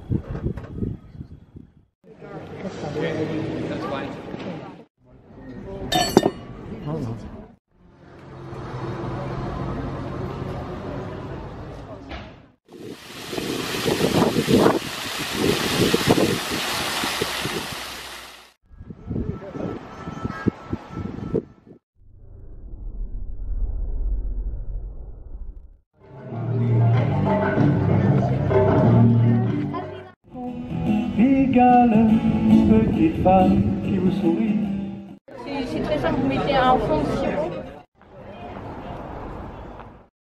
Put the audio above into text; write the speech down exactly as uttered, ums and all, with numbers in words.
That's fine. Égale, petite femme qui vous sourit. C'est très simple, vous mettez un fond de